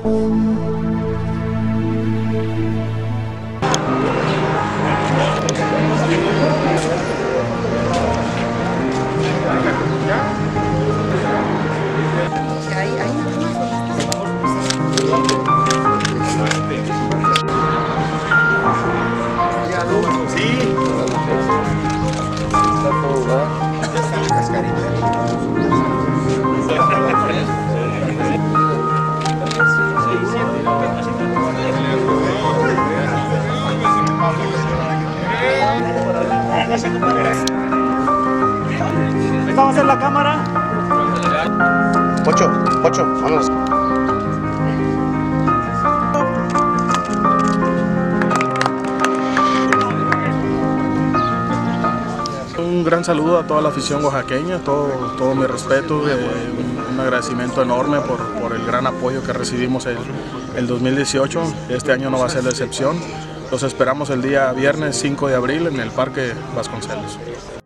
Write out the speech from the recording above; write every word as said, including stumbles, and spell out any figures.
Vamos a hacer la cámara. Ocho, ocho, vámonos. Un gran saludo a toda la afición oaxaqueña, todo, todo mi respeto, eh, un, un agradecimiento enorme por, por el gran apoyo que recibimos el, el dos mil dieciocho. Este año no va a ser la excepción. Los esperamos el día viernes cinco de abril en el Parque Vasconcelos.